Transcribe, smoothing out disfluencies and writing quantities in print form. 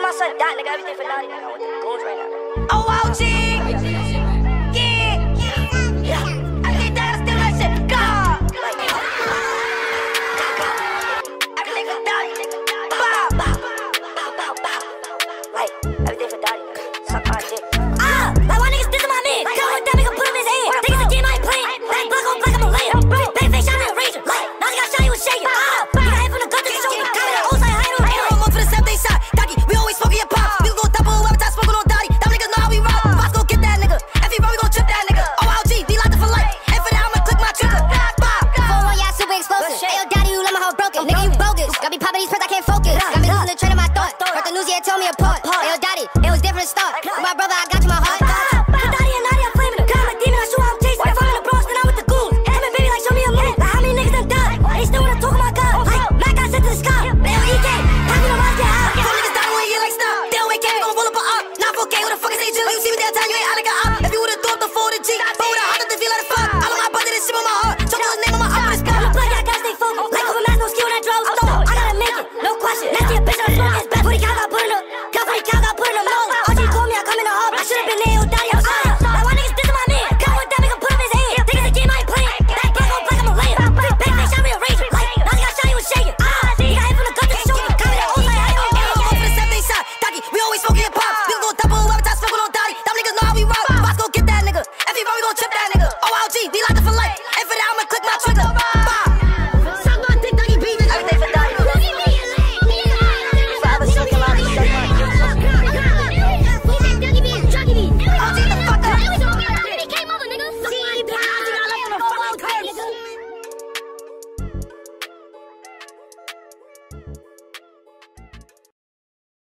my son Dot, nigga, everything for Dotty, nigga. I want the goons right now. Oh, OG! Yeah! I get that, I steal that shit. Go! Like, Everything for Dotty, nigga. bow, bow, bow, bow, bow. Like, everything for Dotty, nigga. Suck my dick. Like why niggas dissing my man? Tell what that nigga put him in his hand. Niggas a game I ain't playing. Back black on black, I'm a layer. Back face shot in a razor. Like, now they got shot, he was shaking. Nigga head from the gun to the shoulder. Got me that old side, I ain't on the road for the 7-day shot. Doggy, we always smoking your pop. We gon' go double whoever time smoking on Dotty. Them niggas know how we rock. Boss gon' get that nigga. If he run, we gon' trip that nigga. OLG, be locked up for life. And for that, I'ma click my trigger. Bob. 4-1, y'all super explosive. Ayo, Dotty, you let my hoe broken. Nigga, you bogus. Got me popping these pills, I can't focus. Got me losing the train of my thought. Heard the news, yeah, tell me apart. Ayo, Dotty.